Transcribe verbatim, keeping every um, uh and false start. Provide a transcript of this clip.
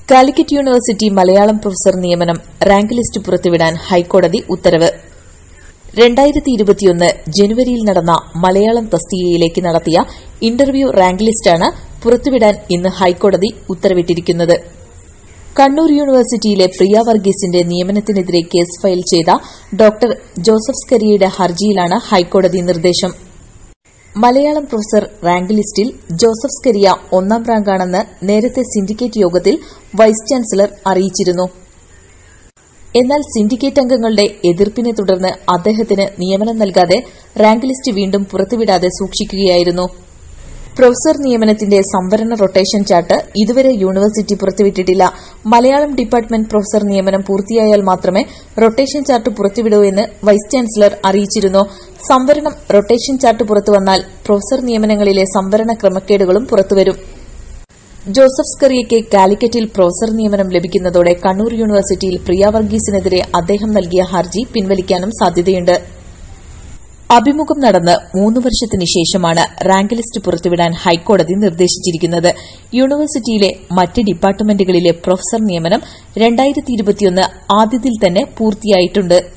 Calicut university Malayalam professor നിയമനം rank list പുറത്തുവിടാൻ ഹൈക്കോടതി ഉത്തരവ്. രണ്ടായിരത്തി ഇരുപത്തിയൊന്ന് ജനുവരിയിൽ നടന്ന മലയാളം തസ്തികയിലേക്ക് നടത്തിയ ഇന്റർവ്യൂ റാങ്ക് ലിസ്റ്റാണ് പുറത്തുവിടാൻ ഇന്ന് ഹൈക്കോടതി ഉത്തരവിട്ടിരിക്കുന്നത്. കണ്ണൂർ യൂണിവേഴ്സിറ്റിയിലെ പ്രിയ വർഗീസിന്റെ നിയമനത്തിനെതിരെ കേസ് ഫയൽ ചെയ്ത ഡോക്ടർ ജോസഫ് സ്കറിയയുടെ ഹർജിയിലാണ് ഹൈക്കോടതി നിർദ്ദേശം. മലയാളം പ്രൊഫസർ റാങ്ക് ലിസ്റ്റിൽ ജോസഫ് സ്കറിയ ഒന്നാം റാങ്കാണെന്ന് നേരത്തെ സിൻഡിക്കേറ്റ് യോഗത്തിൽ വൈസ് ചാൻസലർ അറിയിച്ചിരുന്നു. എന്നാൽ സിൻഡിക്കേറ്റ് അംഗങ്ങളുടെ എതിർപ്പിനെ തുടർന്ന് അദ്ദേഹത്തിന് നിയമനം നൽകാതെ റാങ്ക് ലിസ്റ്റ് വീണ്ടും പുറത്തുവിടാതെ സൂക്ഷിക്കുകയായിരുന്നു. പ്രൊഫസർ നിയമനത്തിന്റെ സംവരണ റൊട്ടേഷൻ ചാർട്ട് ഇതുവരെ യൂണിവേഴ്സിറ്റി പുറത്തുവിട്ടിട്ടില്ല. മലയാളം ഡിപ്പാർട്ട്മെന്റ് പ്രൊഫസർ നിയമനം പൂർത്തിയായാൽ മാത്രമേ റൊട്ടേഷൻ ചാർട്ട് പുറത്തുവിടൂ എന്ന് വൈസ് ചാൻസലർ അറിയിച്ചിരുന്നു. സംവരണം റൊട്ടേഷൻ ചാർട്ട് പുറത്തുവന്നാൽ പ്രൊഫസർ നിയമനങ്ങളിലെ സംവരണ ക്രമക്കേടുകളും പുറത്തുവരും. ജോസഫ് സ്കറിയയ്ക്ക് കാലിക്കറ്റിൽ പ്രൊഫസർ നിയമനം ലഭിക്കുന്നതോടെ കണ്ണൂർ യൂണിവേഴ്സിറ്റിയിൽ പ്രിയ വർഗീസിനെതിരെ അദ്ദേഹം നൽകിയ ഹർജി പിൻവലിക്കാനും സാധ്യതയുണ്ട്. അഭിമുഖം നടന്ന് മൂന്ന് വർഷത്തിന് ശേഷമാണ് റാങ്ക് ലിസ്റ്റ് പുറത്തുവിടാൻ ഹൈക്കോടതി നിർദ്ദേശിച്ചിരിക്കുന്നത്. യൂണിവേഴ്സിറ്റിയിലെ മറ്റ് ഡിപ്പാർട്ട്മെന്റുകളിലെ പ്രൊഫസർ നിയമനം രണ്ടായിരത്തി ഇരുപത്തിയൊന്ന് ആദ്യത്തിൽ തന്നെ പൂർത്തിയായിട്ടുണ്ട്.